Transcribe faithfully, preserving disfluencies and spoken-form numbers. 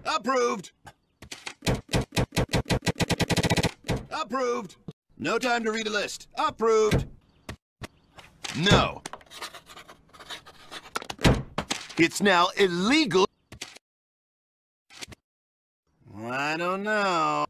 Approved. Approved. No time to read a list. Approved. No. It's now illegal. I don't know.